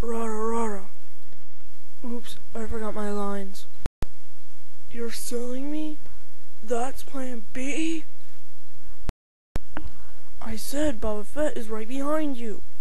Rara rara. Oops, I forgot my lines. You're selling me? That's plan B? I said Boba Fett is right behind you.